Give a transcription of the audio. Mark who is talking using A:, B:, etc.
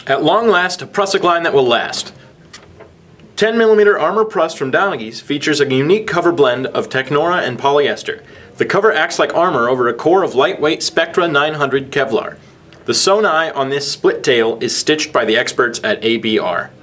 A: At long last, a Prusik line that will last. 10mm armor Prus from Downegies features a unique cover blend of Technora and polyester. The cover acts like armor over a core of lightweight Spectra 900 Kevlar. The sewn eye on this split tail is stitched by the experts at ABR.